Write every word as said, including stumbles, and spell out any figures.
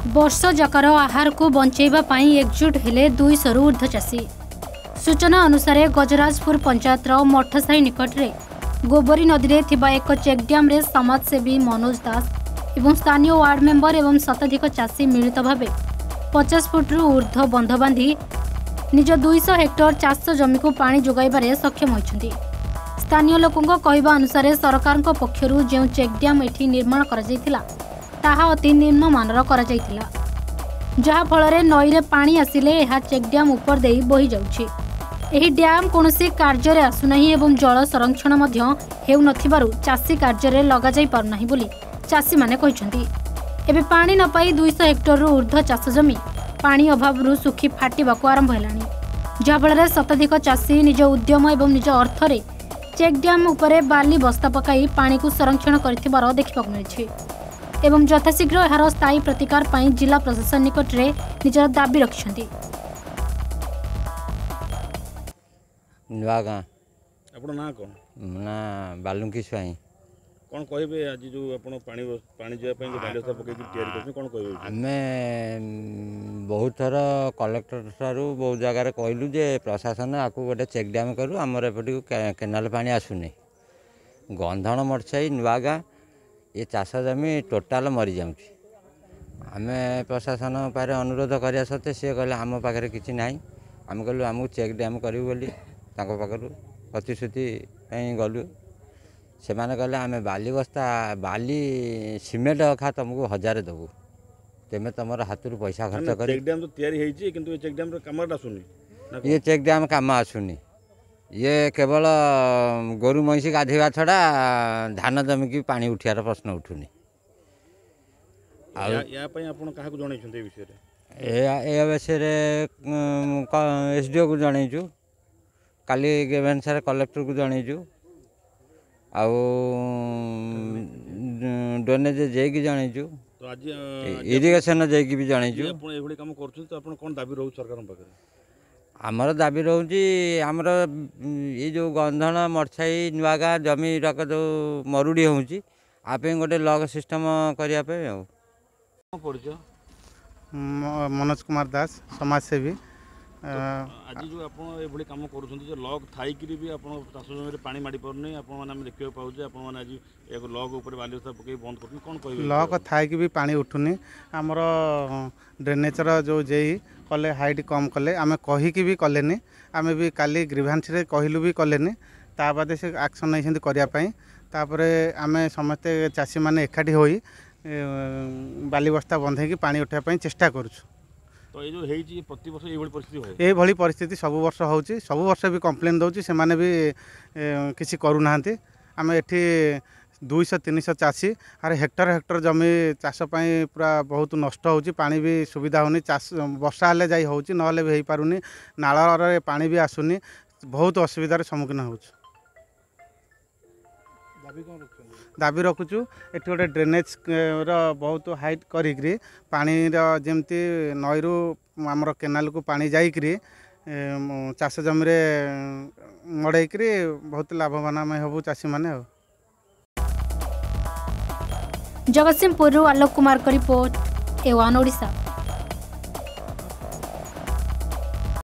वर्ष जाकर आहार को बंचेबा पाई एकजुट हेले दुईश रु ऊर्ध्व चाषी। सूचना अनुसार गजराजपुर पंचायत मठसाही निकट में गोबरी नदी में थिबा एक चेकड्याम रे समाजसेवी मनोज दास एवं स्थानीय वार्ड मेंबर एवं शताधिक चाषी मिलित भाव पचास फुट रु ऊर्ध्व बंध बांधि निज दुईश हेक्टर चाष जमी को पानी जोगाइबारे सक्षम होइछन्ति। स्थानीय लोकों कहवा अनुसार सरकार पक्षर जो चेकड्याम एठी निर्माण करा जायतिला ताहा अति निम्न मानर करा जायतिला, जहा फल नई रे पानी आसिले यह चेकड्याम उपर दे बही जाउछि। एही डैम कोनोसी कार्य रे आसुनाही एवं जल संरक्षण मध्य हेउ नथिबारु चाषी कार्य रे लगा जाई पारुनाही बोली चाषी माने कहिसन्ति। एबे पानी न पाई दुईश हेक्टर रु ऊर्ध्व चाष जमी पानी अभाव सुखी फाटिबाकू आरंभ हेलानी, जहा फल शताधिक चाषी निज उद्यम एवं निज अर्थरे चेकड्याम उपरे बाली बस्ता पकाई पानी को संरक्षण करथिबार देखिबाकू मिलिछि एवं यथाशीघ्र यार स्थायी प्रतिकार पाई जिला प्रशासन निकट रे निजर दाबी रखिछन्ति। नुआगाँ आपन ना कोन ना बालुंकी स्वाई कोन कहबे आज जो आपन पानी पानी जे पई जो व्यवस्था पके तैयारी करछन कोन कहबे? आमे बहुत थर कलेक्टर सारू बहुत जगह कहलु जे प्रशासन आकु गोटे चेक डैम करू हमर एपटी केनाल पानी आसुनी। गंधण मठसाई नुआगाँ ये चाष जमी टोटाल मरी जाउछि। आमे प्रशासन पारे अनुरोध करिया सत्ते से कहले आम पाखरे किछि नाही, आम कहलु आमु चेक डैम करिवु बोली तांको पाखरु प्रतिश्रुति पई गलु। से माने कहले आमे बाली बस्ता बाली सीमेंट खा तुमको हजार देबू, तेमे तुमर हाथरू पैसा खर्च कर। चेक डैम तो तैयारी हेछि किंतु ये चेक डैम रो काम आसुनी। ये चेक डैम काम आसुनी, ये केवल गोरु महिषी गाधेवा छड़ा धान जमी की पानी उठियार प्रश्न उठुनी। या पई आपण काहाकू जणै छथि ए विषय रे? ए ए विषय रे एसडीओ को जणैछु, काली गेवेन्सर कलेक्टर को जणैछु, आउ डोनेज जेकी जणैछु, तो आज इरिगेशन जेकी भी जणैछु। आपण एभली काम करछु तो आपण कोन दाबी रहउ सरकार पाखरे? आमर दाबी रोचे आमर ये जो गंधण मठसाई नुआगाँ जमी रक जो मरुड़ी होउची आप गोटे लग सिस्टम करने। मनोज कुमार दास समाजसेवी। आज जो आप कम कर लग थी भी आप चाष जमी पानी माड़ी पारनी आप देखा पाचे आप आज एक लग उपर बालिवस्था पकई बंद कर कौन कह लग थी भी पानी उठुनी। आमर ड्रेनेजर जो जेई कले हाइट कम कले आम कहीकि भी कलेनी, आम भी काली ग्रीभांस रे कहलु भी कलेनी, ता बादे से एक्शन नहीं करने तापर आम समस्ते चाषी मैंने एकाठी होई बाली बस्ता बंधे पानी उठाई चेष्टा करुछु। तो ये जो हेची प्रति वर्ष ये परिस्थिति होय ए भली परिस्थिति सब वर्ष होची, सब वर्ष भी कंप्लेन दउची, से माने भी किसी करू नाहंती। आम एठी दुईश तीनश चाषी आर हेक्टर हेक्टर जमी चाष पूरा बहुत नष्ट होची, पानी भी सुविधा होनी, चाष वर्षा हेले जाई होची नहले भी हो पारुनी, नाल पानी भी आसुनी, बहुत असुविधार सम्मुखीन होछु। दाबी रखुचु एटी गोटे ड्रेनेज रो बहुत हाइट करी पानी जमती नईरू आमर केनाल को पानी जाइकरी चाष जमी रे मड़ेकरी बहुत लाभवान आम हबू चाषी माने। जगतसिंहपुर आलोक कुमार का रिपोर्ट, ए वन ओडिशा।